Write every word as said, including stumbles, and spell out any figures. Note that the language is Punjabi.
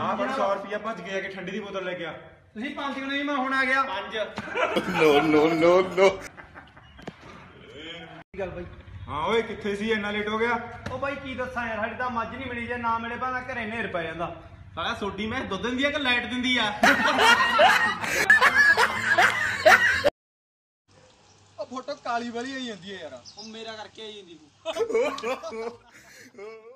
ਆ ਪਰ सौ रुपया भज गया कि ठंडी दी बोतल लेके आ ਤੁਸੀਂ ਪੰਜ ਕਿਲੋ ਨਹੀਂ ਮੈਂ ਹੁਣ ਆ ਗਿਆ पांच नो नो नो नो ਕੀ ਗੱਲ ਬਾਈ हां ओए किथे सी इन्ना लेट हो गया ਉਹ ਬਾਈ ਕੀ ਦੱਸਾਂ ਯਾਰ ਸਾਡੀ ਤਾਂ ਮੱਝ ਨਹੀਂ ਮਿਲੀ ਜੇ ਨਾ ਮਿਲੇ ਭਾਵੇਂ ਘਰੇ ਨੇਰ ਪੈ ਜਾਂਦਾ ਸਾਲਾ ਸੋਡੀ ਮੈਂ ਦੁੱਧ ਦਿੰਦੀ ਆ ਕਿ ਲਾਈਟ ਦਿੰਦੀ ਆ ਉਹ ਫੋਟੋ ਕਾਲੀ ਵਾਲੀ ਆਈ ਜਾਂਦੀ ਹੈ ਯਾਰ ਉਹ ਮੇਰਾ ਕਰਕੇ ਆਈ ਜਾਂਦੀ ਤੂੰ